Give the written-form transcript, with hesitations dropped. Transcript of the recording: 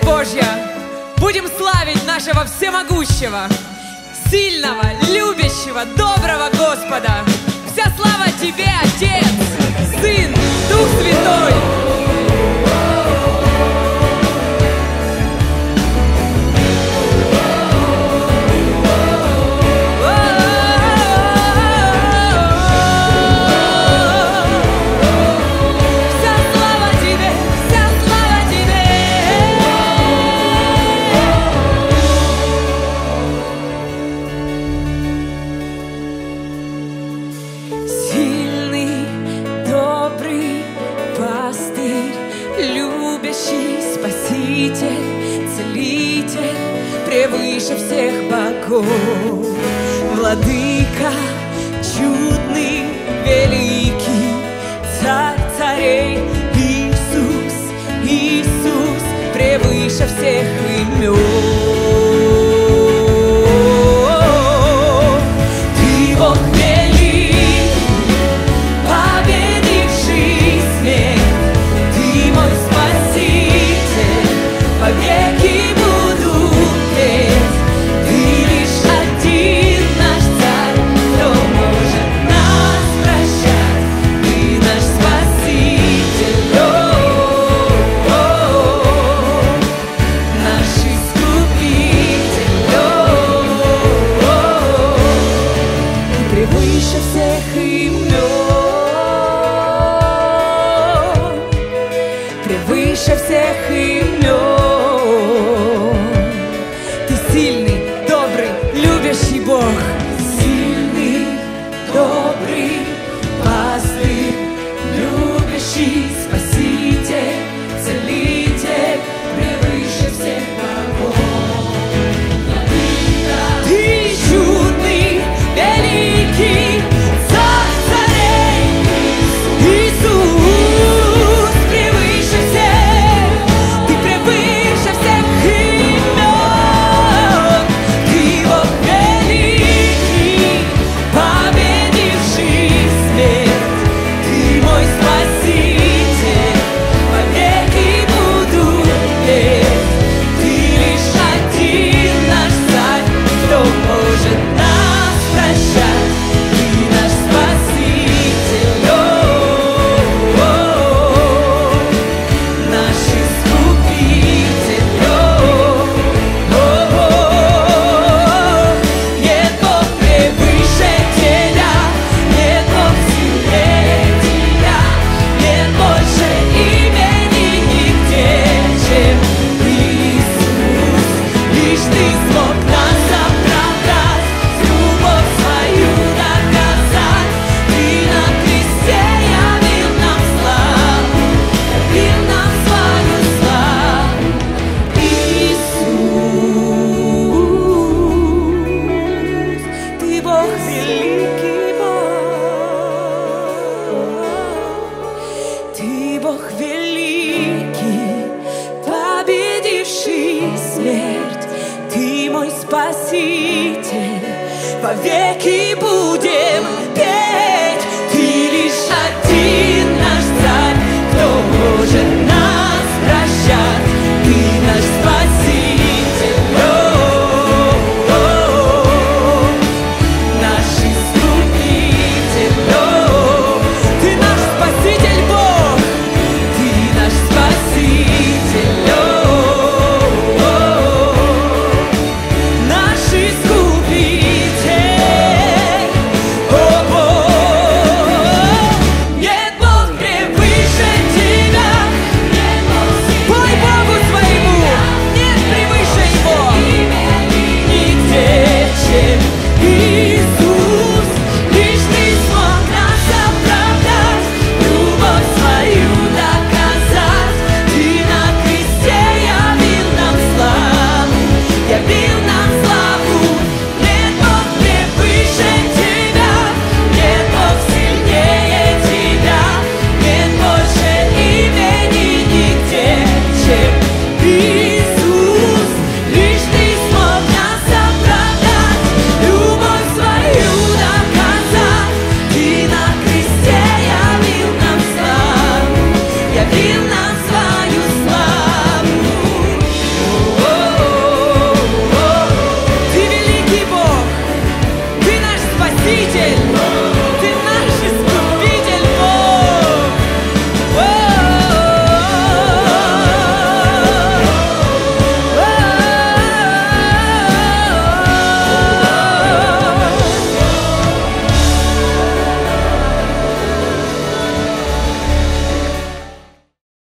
Божья, будем славить нашего всемогущего, сильного, любящего, доброго Господа. Вся слава Тебе, Отец, Сын, Дух Святой. Целитель превыше всех богов, владыка чудный, великий, царь царей, Иисус, Иисус превыше всех имен. Ты Бог великий, победивший смерть, Ты мой Спаситель, веки буду петь. Ты лишь один наш царь, кто может нас прощать. Ты наш Спаситель, наш Искупитель. Ты превыше всех имен, превыше всех имен. Сильный, добрый, любящий Бог, сильный, добрый, пастырь, любящий Спаситель, Целитель, превыше всех богов. Ты чудный, великий, царь царей, Иисус, превыше всех, Ты превыше всех имен. Спаситель, вовеки будем петь. Ты лишь один наш царь, кто может нас прощать. Ты наш Спаситель, наш Искупитель. Ты наш Спаситель, Бог, Ты наш Спаситель. Явил нам славу.